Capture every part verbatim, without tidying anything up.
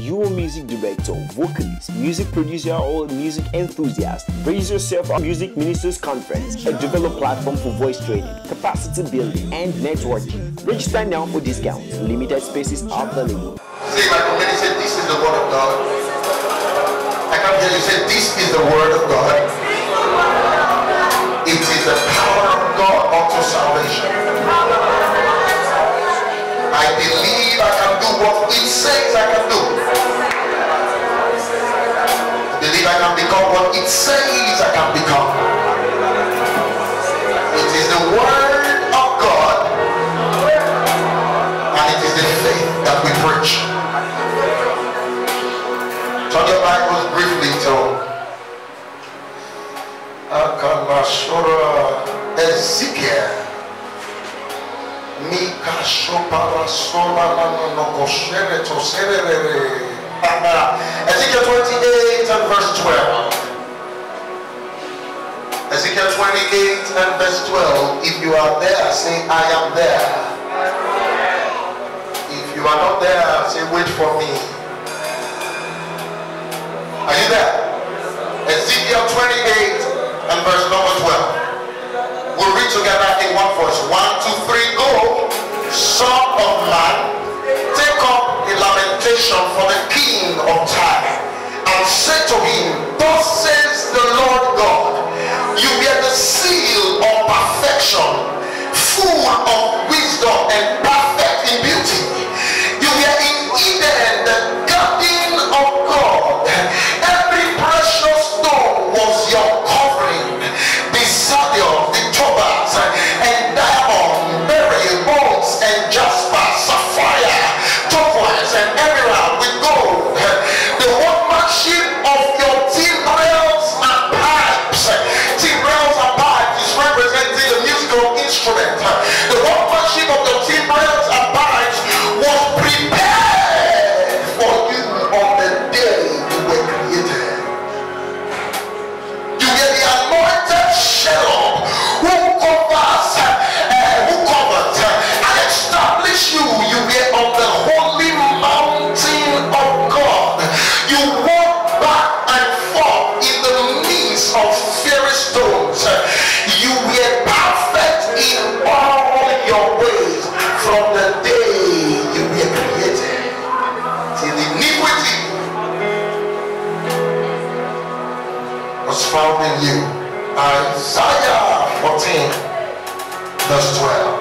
you a music director, vocalist, music producer, or music enthusiast, raise yourself at Music Ministers Conference, a developed platform for voice training, capacity building, and networking. Register now for discounts. Limited spaces are available. Say my community, say this is the word of God. I can hear you say this is the word of God. It is the power of God unto salvation. I believe I can do what it says I can do. I believe I can become what it says I can become. It is the word of God, and it is the faith that we preach. Turn your Bibles briefly to Akamashora Ezekiel. Mika Shopara Sola no Koshere to Serere. Ezekiel twenty-eight and verse twelve. Ezekiel twenty-eight and verse twelve. If you are there, say I am there. If you are not there, say wait for me. Are you there? Ezekiel twenty-eight and verse number twelve. We'll read together in one voice. One, two, three, go. Son of man, take up a lamentation for the king of Tyre, and say to him, thus says the Lord God, you bear the seal of perfection, full of wisdom and perfect in beauty. You were in Eden, the garden of God. Every precious stone was your covering. The sardius, the topaz, and diamond, beryl, bones, and jasper, sapphire, turquoise, and emerald with gold. The workmanship of your timbrels and pipes. Timbrels and pipes is representing the musical instrument. The workmanship of your timbrels and pipes was prepared for you on the day you were created. You were the anointed cherub who covers, uh, who covered uh, and established you. You were on the holy mountain of God. You walked back and forth in the midst of fiery stones. You were perfect in all your ways from the day you were created till iniquity was found in you. Isaiah fourteen verse twelve.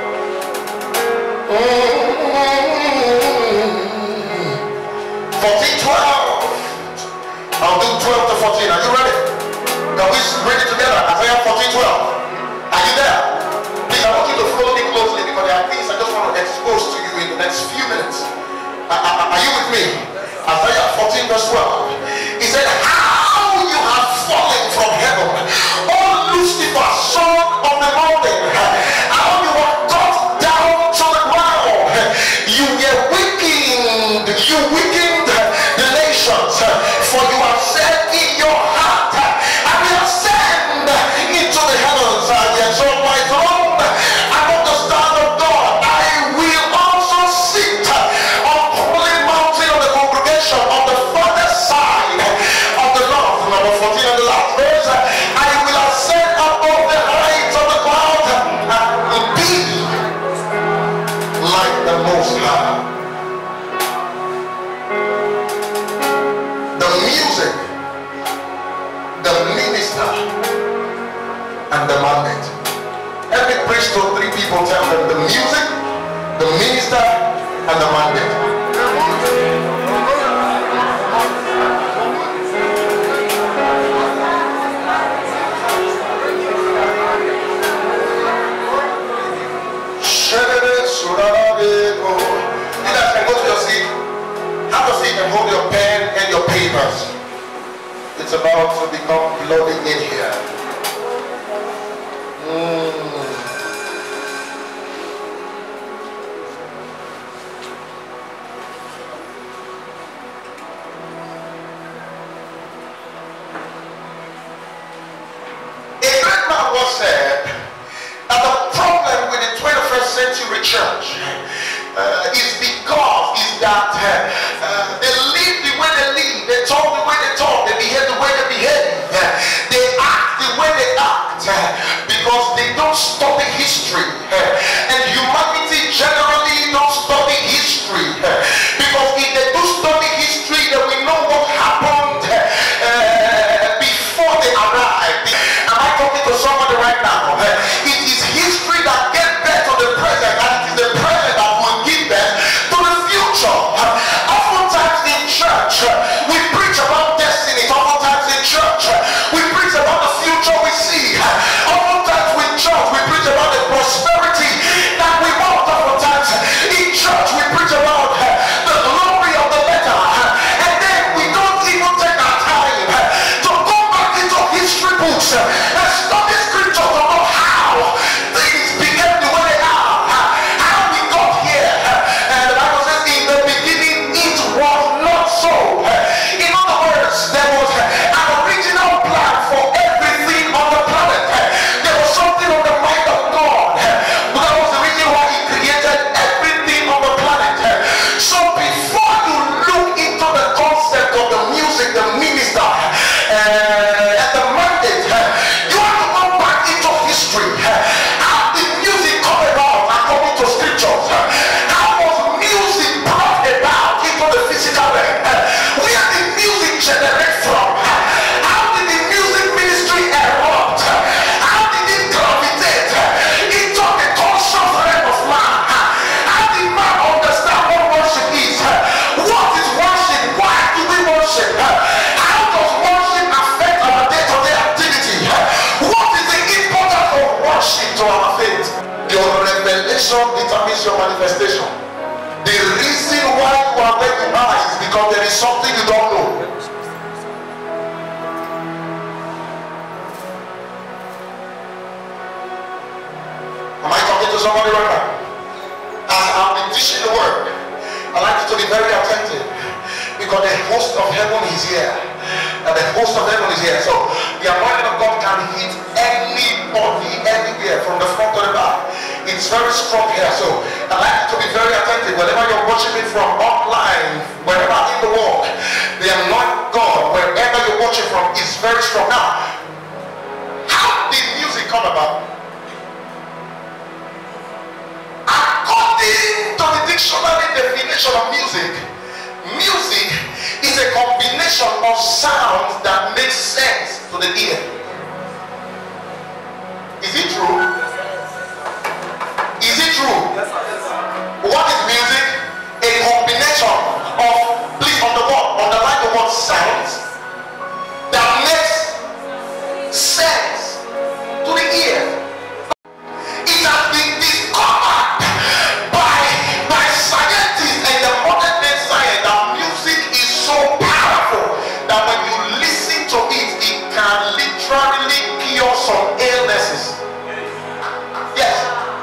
fourteen twelve. I'll do twelve to fourteen. Are you ready? Can we read it together? Isaiah fourteen twelve. Are you there? Please, I want you to follow me closely because there are things I just want to expose to you in the next few minutes. Are, are, are you with me? Isaiah fourteen verse twelve. He said, how you have fallen from heaven, O Lucifer, son of the morning. How you have got down to the ground. You were weakened. You weakened the nations. For you have said in your heart, I will ascend into the heavens and exalt my throne above the stars of God. I will also sit on the holy mountain of the congregation on the further side of the north. Number fourteen and the last verse. I will ascend above the heights of the cloud and will be like the Most High. The music, the minister, and the mandate. Every preach to three people, tell them the music, the minister, and the mandate. You guys can go to your seat. Have a seat and hold your pen and your papers. It's about to become bloody in here. Mm. A great man once said that the problem with the twenty-first century church uh, is because is that uh, uh, the you eyes is because there is something you don't know. Am I talking to somebody right now? As I've been teaching the word, I like you to be very attentive, because the host of heaven is here. And the host of heaven is here. So the anointing of God can hit anybody, anywhere, from the front to the back. It's very strong here. So I like you to be very attentive. Whenever you're watching it from online, wherever in the world, the anointing of God, wherever you're watching from, is very strong. Now, how did music come about? According to the dictionary definition of music, music is a combination of sounds that make sense to the ear. Is it true? Is it true? What is music? A combination of, please on the word, underline the word sounds that makes sense to the ear. It has been discovered by, by scientists and the modern day science that music is so powerful that when you listen to it, it can literally cure some illnesses. Yes.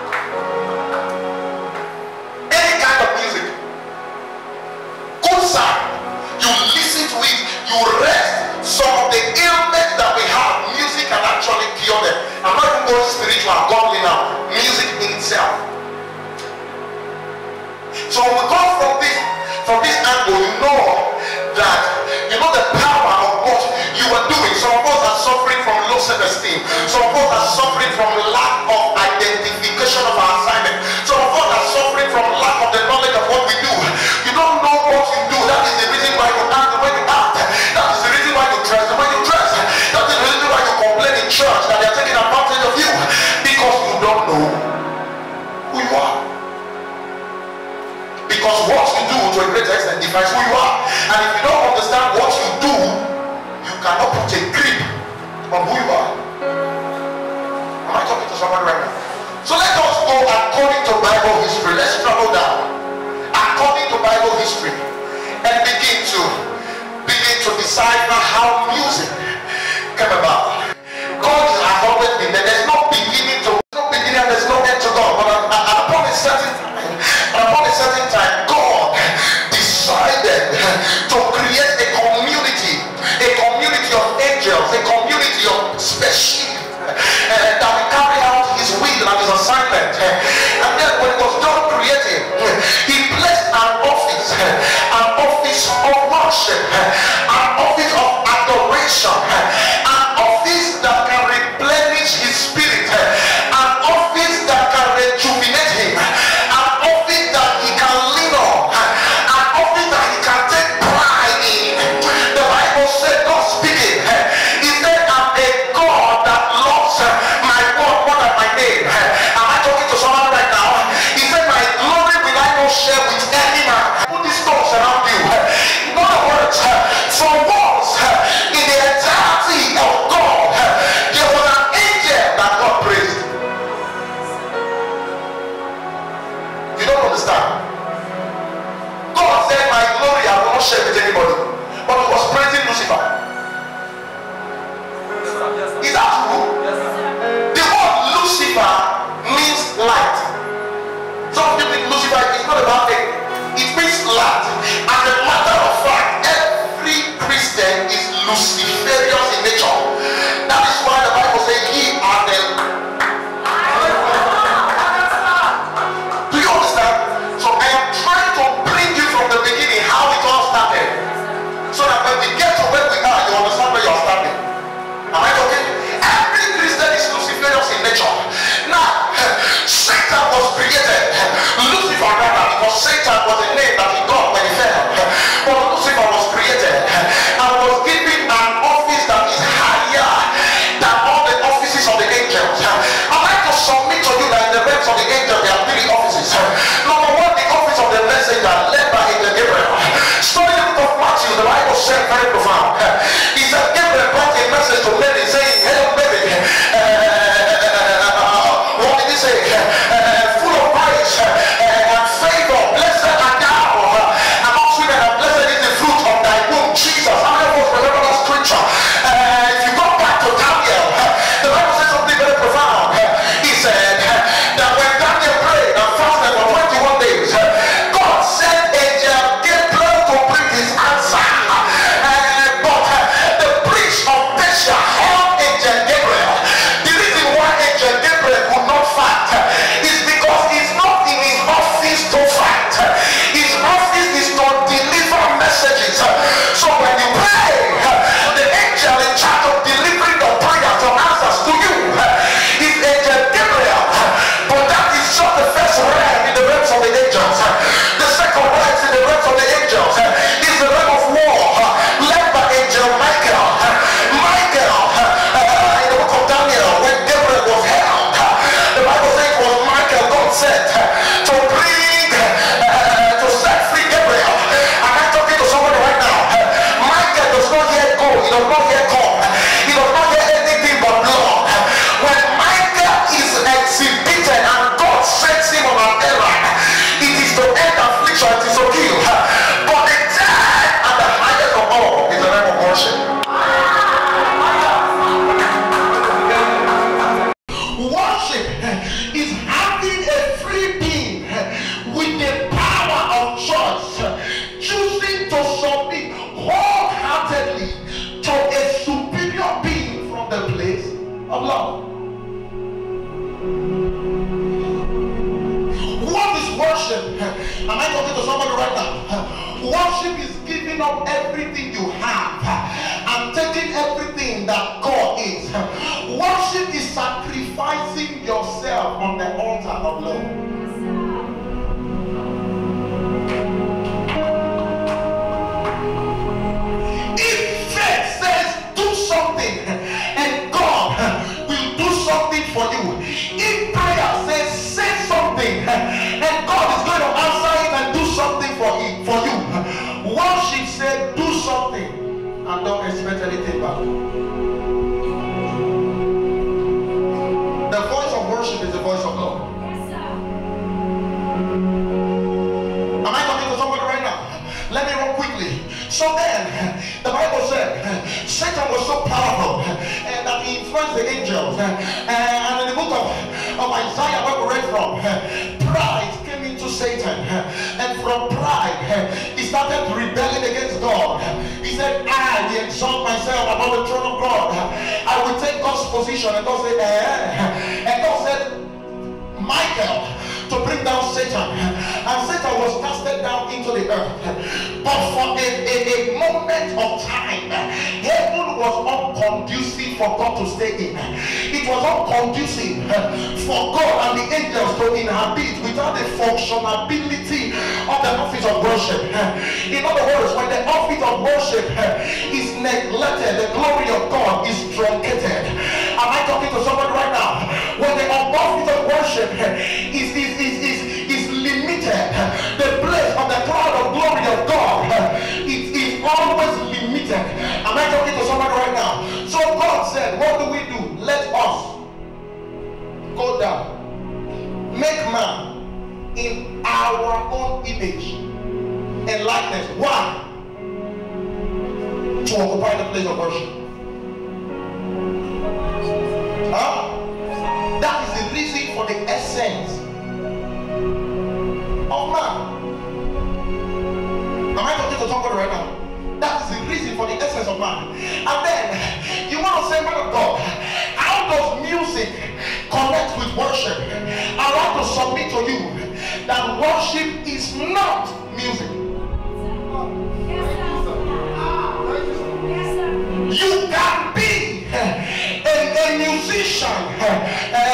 Any kind of music. Good sound. You listen to it, you rest. Some of the illness that we have, music can actually cure them. I'm not even going spiritual, godly now. Music in itself. So when we come from this, from this angle, you know that, you know the power of what you are doing. Some of us are suffering from low self-esteem. Some of us are suffering from lack of identification of our assignment. Some of us are suffering from lack of the knowledge of what we do. You don't know what you do. That is the reason why you act the way you act. That is the reason why you dress the way you dress. That is the reason why you complain in church that they are taking advantage of you, because you don't know who you are. Because what you do to a great extent defines who you are. And if you don't understand what you do, you cannot put a grip on who you are. Am I talking to someone right now? So let us go according to Bible history. Let's travel down according to Bible history and begin to begin to decipher how music came about. God has always been there. There's no beginning to no beginning and there's no end to God. But upon a certain time, upon a certain time, God decided to create a community, a community of angels, a community of spaceships uh, that will carry out his will and his assignment. And then when it was done creating, he placed an office, an office of worship, an office of adoration, an office that can replenish his spirit, an office that can rejuvenate him, an office that he can lean on, an office that he can take pride in. The Bible said, God speaking, he said, I'm a God that loves my word more than my name. Am I talking to someone right now? He said, my glory will I not share with any man. Put these thoughts around you. In other words, for once in the entirety everything you have and taking everything that God is. Worship is sacrificing yourself on the altar of love. Something and God will do something for you. If prayer says say something and God is going to answer it and do something for it for you. Worship said do something and don't expect anything back. The voice of worship is the voice of God. Yes, sir. Am I talking to somebody right now? Let me run quickly. So then, the Bible said Satan was so powerful and that he influenced the angels. And in the book of, of Isaiah, where we read from, pride came into Satan. And from pride, he started rebelling against God. He said, I will exalt myself above the throne of God. I will take God's position. And God said, eh. And God said, Michael, to bring down Satan, and Satan was casted down into the earth. But for a, a, a moment of time, heaven was unconducive for God to stay in. It was unconducive for God and the angels to inhabit without the functionality of the office of worship. In other words, when the office of worship is neglected, the glory of God is truncated. Am I talking to somebody right now? When the office of worship is, is Is, is, is limited, the place of the cloud of glory of God it is always limited. Am I talking to somebody right now? So God said, what do we do? Let us go down, make man in our own image and likeness. Why? To occupy the place of worship. Huh? That is the reason for the essence of man. Am I talking to somebody right now? That is the reason for the essence of man. And then you want to say, man of God, how does music connect with worship? I want to submit to you that worship is not music. You can be a, a musician uh,